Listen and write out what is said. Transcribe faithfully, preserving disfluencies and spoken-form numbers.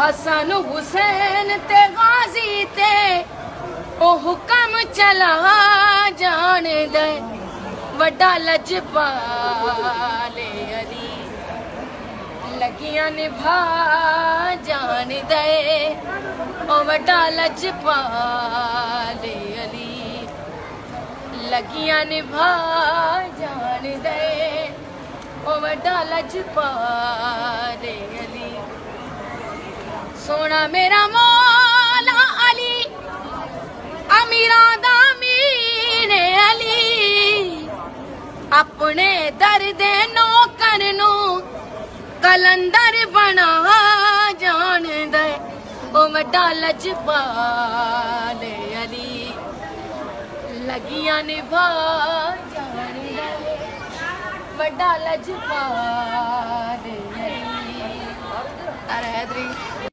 हसन हुसैन ते गाजी ते ओ हुक्म चला जान दे वड्डा लजपाले अली लगियां निभा जान दे ओ वड्डा लजपाले अली लगियां निभा जान दे ओ वड्डा लजपाले अली सोना मेरा मौला अली अमीरा दा मीर अली अपने दर्द नौकर नू कलंदर बना जान दे ओ वड्डा लजपाले अली लगियां निभा जान दे वड्डा लजपाले अली।